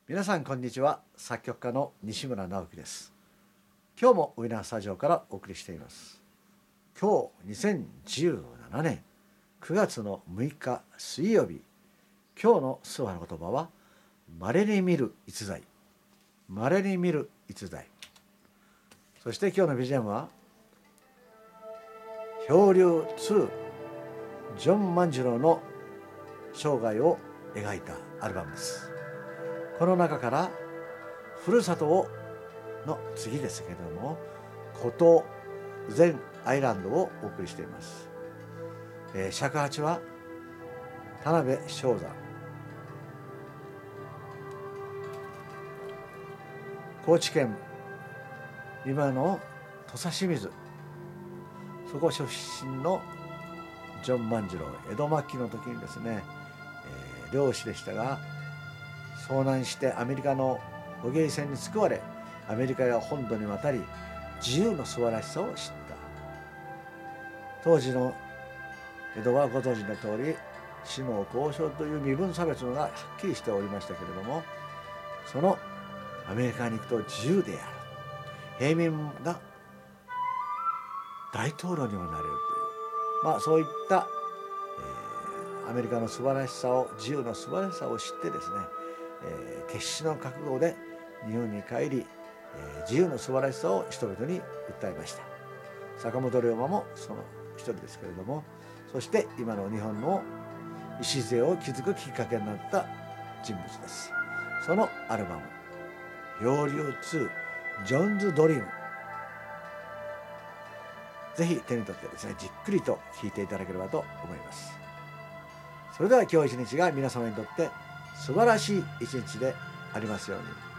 皆さんこんにちは。作曲家の西村直樹です。今日もウィナースタジオからお送りしています。今日2017年9月の6日水曜日、今日のスーファの言葉は稀に見る逸材、稀に見る逸材。そして今日の BGM は漂流2、ジョン万次郎の生涯を描いたアルバムです。この中からふるさとをの次ですけれども、孤島全アイランドをお送りしています。尺八は田辺正山、高知県今の土佐清水、そこ出身のジョン万次郎、江戸末期の時にですね、漁師でしたが遭難してアメリカの捕鯨船に救われ、アメリカや本土に渡り自由の素晴らしさを知った。当時の江戸はご存知の通り、死の交渉という身分差別がはっきりしておりましたけれども、そのアメリカに行くと自由である、平民が大統領にもなれるという、そういった、アメリカの素晴らしさを、自由の素晴らしさを知ってですね、決死の覚悟で日本に帰り、自由の素晴らしさを人々に訴えました。坂本龍馬もその一人ですけれども、そして今の日本の礎を築くきっかけになった人物です。そのアルバム「漂流2ジョンズ・ドリーム」、ぜひ手に取ってですね、じっくりと聴いていただければと思います。それでは今日一日が皆様にとって素晴らしい一日でありますように。